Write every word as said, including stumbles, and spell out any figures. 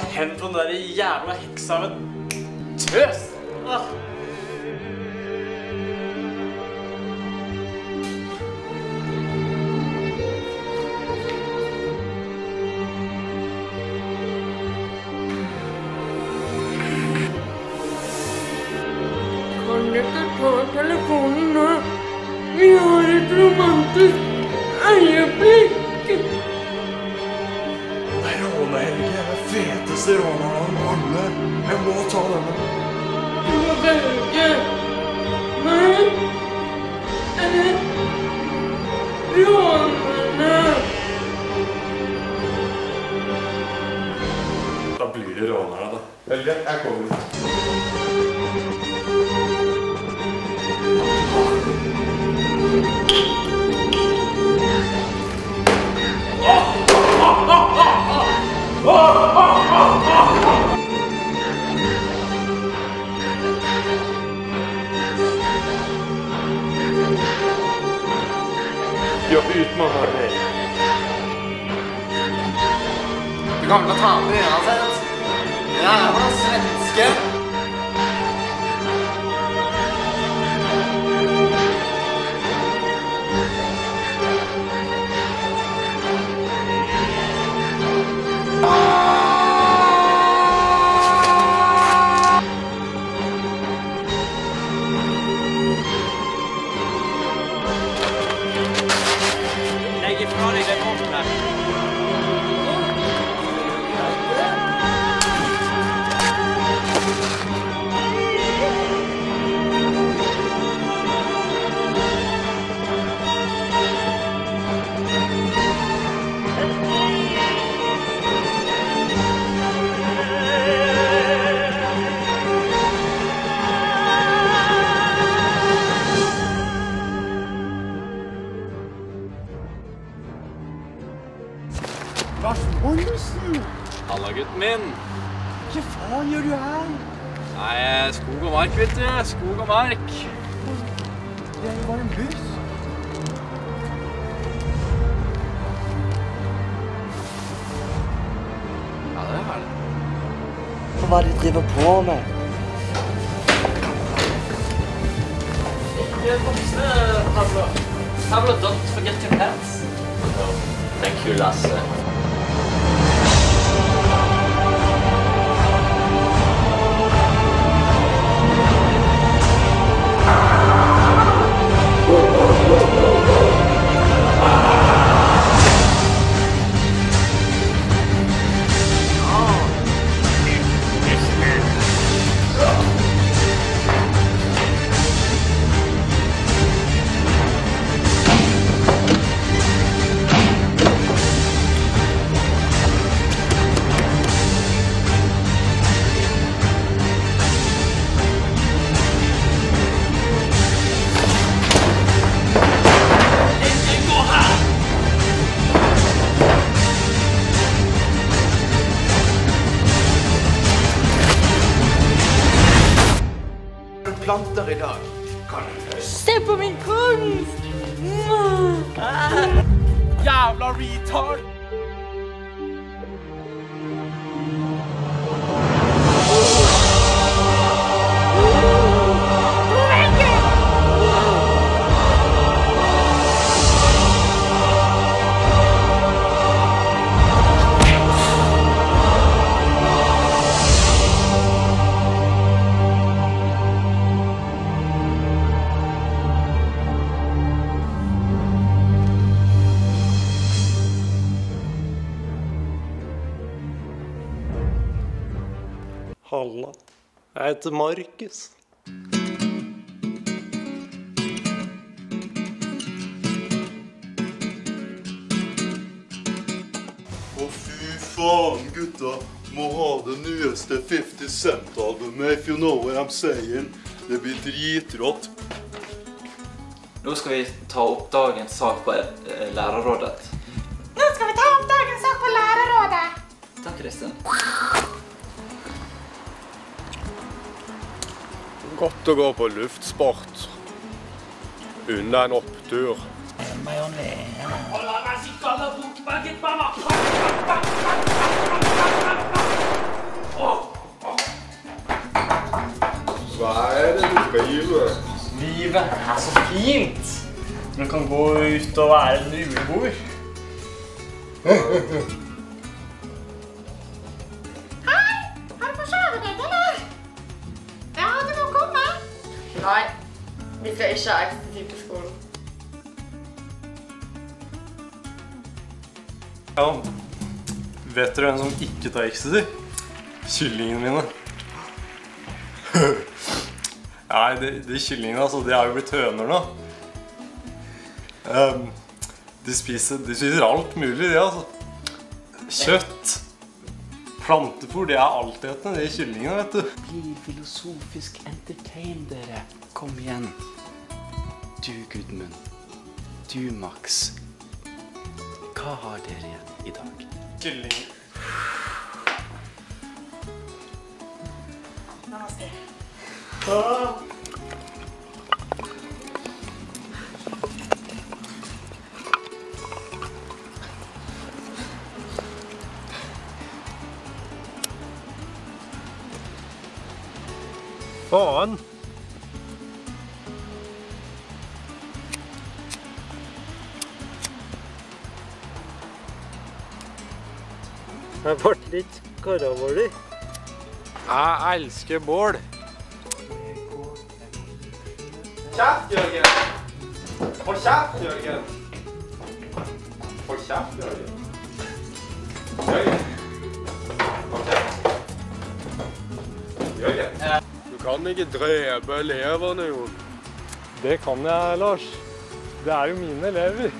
hent på den der jævla heksa av en tøs! Ah. Kan du ikke ta telefonen nå? Vi har et romantisk øyeblikk! Nei, Råne-Helge er det feteste råneren av alle. Jeg må ta denne. Du må velge meg eller rånerne. Da blir det rånerne, da. Helge, jeg kommer ut. Jobb utmannet deg. Du kommer til å ta på uansett. Ja, jeg var svenske. Legg ifra deg det våpenet. Lars Olsen! Halla, gutten min. Hva faen gjør du her? Nei, skog og mark, vet du. Skog og mark. Det er jo bare en buss. Ja, det er det. Hva er det du driver på med? Ikke vokse, Pablo. Pablo, don't forget your pants. Thank you, Lasse. Planter i dag. Se på min kunst! Jævla retard! Halla, jeg heter Markus. Å fy faen, gutta. Må ha det nyeste fifty cent-albumet, if you know what I'm saying. Det blir dritrått. Nå skal vi ta opp dagens sak på eh, lærerrådet. Nå skal vi ta opp dagens sak på lærerrådet. Takk, Kristin. Godt å gå på luftsport. Unna en opptur. livet er så fint. Du kan gå ut og være en julebord. Hei! Har du forsovet deg, eller? Ja, du må komme. Nei, vi skal ikke ha ekstrativ på skolen. Ja, vet dere hvem som ikke tar ecstasy? Kyllingene mine. Nei, de, de kyllingene, altså, de er jo blitt høner nå. Um, de, spiser, de spiser alt mulig, de, altså. Kjøtt, plantefôr, de er altetende, de kyllingene, vet du. Bli filosofisk entertain, dere. Kom igjen. Du, Gudmund. Du, Max. Hva har dere igjen i dag? Kylling. Namaste. Faen! Jeg ble litt karavolig. Jeg elsker bål. Kjeft, Jørgen! Hold kjeft, Jørgen! Hold kjeft, Jørgen! Jørgen! Hold kjeft! Jørgen! Du kan ikke drepe eleverne, Jon. Det kan jeg, Lars. Det er jo mine elever.